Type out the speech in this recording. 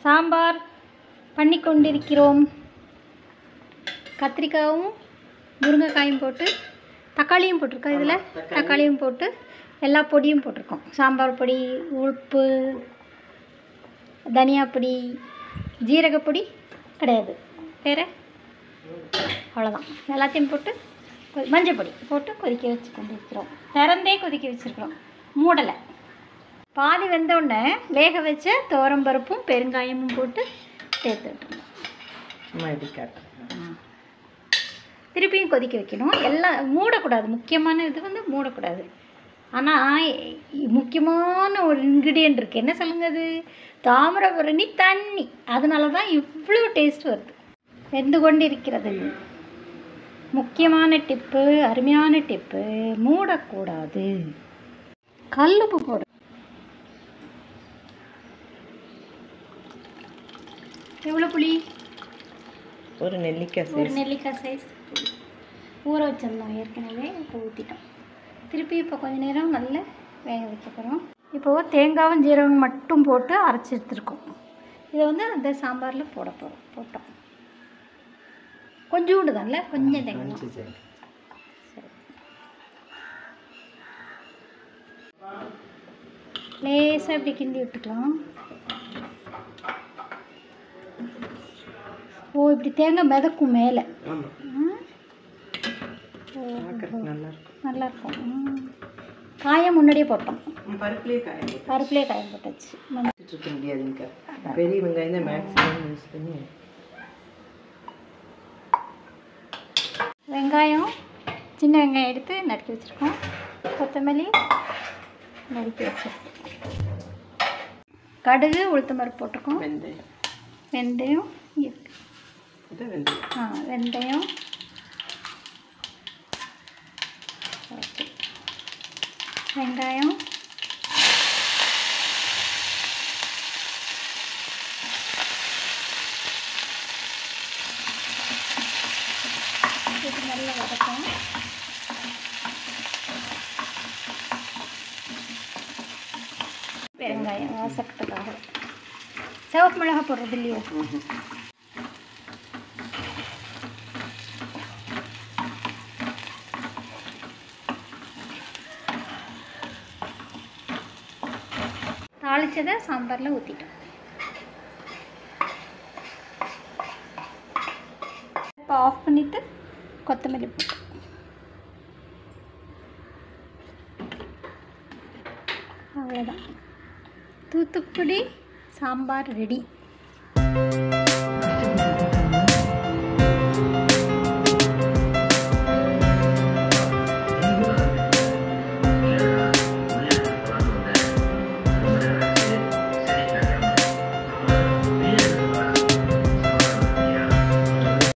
சாம்பார் பண்ணி கொண்டிருக்கிறோம். கத்திரிக்காயும் முருங்கைக்காயும் போட்டு தக்காளியும் போட்டிருக்கோம். இதில் தக்காளியும் போட்டு எல்லா பொடியும் போட்டிருக்கோம். சாம்பார் பொடி, உப்பு, தனியா பொடி, ஜீரகப்பொடி கிடையாது, வேறு அவ்வளோதான். எல்லாத்தையும் போட்டு மஞ்சள் பொடி போட்டு கொதிக்க வச்சு கொண்டிருக்கிறோம். திறந்தே கொதிக்க வச்சுருக்கிறோம், மூடலை. பாதி வெந்தோடனே வேக வச்ச துவரம்பருப்பும் பெருங்காயமும் போட்டு சேர்த்து விட்டுருணும். திருப்பியும் கொதிக்க வைக்கணும். எல்லாம் மூடக்கூடாது. முக்கியமான இது வந்து மூடக்கூடாது. ஆனால் முக்கியமான ஒரு இன்க்ரீடியன்ட் இருக்குது. என்ன சொல்லுங்க? அது தாமிரபரணி தண்ணி. அதனால தான் இவ்வளோ டேஸ்ட் வருது. வெந்து கொண்டு இருக்கிறது. முக்கியமான டிப்பு, அருமையான டிப்பு, மூடக்கூடாது. கல்லுப்பு போடு. எவ்வளோ புளி? ஒரு நெல்லிக்காய் சைஸ் ஊற வச்சிருந்தோம் ஏற்கனவே. இப்போ ஊற்றிட்டோம். திருப்பி இப்போ கொஞ்சம் நேரம் நல்லா வேக வச்சுக்கிறோம். இப்போது தேங்காயும் ஜீரகம் மட்டும் போட்டு அரைச்சி எடுத்துருக்கோம். இதை வந்து அந்த சாம்பாரில் போட்டோம். கொஞ்சோண்டு தான்ல, கொஞ்சம் தேங்காய். சரி, லேசாக இப்படி கிண்டி விட்டுக்கலாம். ஓ, இப்படி தேங்காய் மிதக்கும் மேலே. நல்லாயிருக்கும். காயம் முன்னாடியே போட்டோம். பருப்புலேயே காயம் போட்டாச்சு. பெரிய வெங்காயம் தான் மேக்ஸிமம் யூஸ் பண்ணி. வெங்காயம் சின்ன வெங்காயம் எடுத்து நறுக்கி வச்சுருக்கோம். கொத்தமல்லி நறுக்கி வச்சுருக்கோம். கடுகு, உளுத்தம்பருப்பு போட்டிருக்கோம். வெந்தயம் வெந்தயம், வெங்காயம், இது நல்லா வதக்கும். பெருங்காயம் வாசத்துக்காக. சிவப்பு மிளகாய் போடுறது இல்லையோ? தாளிச்சதை சாம்பாரில் ஊற்றிட்டோம். இப்போ ஆஃப் பண்ணிவிட்டு கொத்தமல்லி போட்டோம். அவ்வளோதான். தூத்துக்குடி சாம்பார் ரெடி.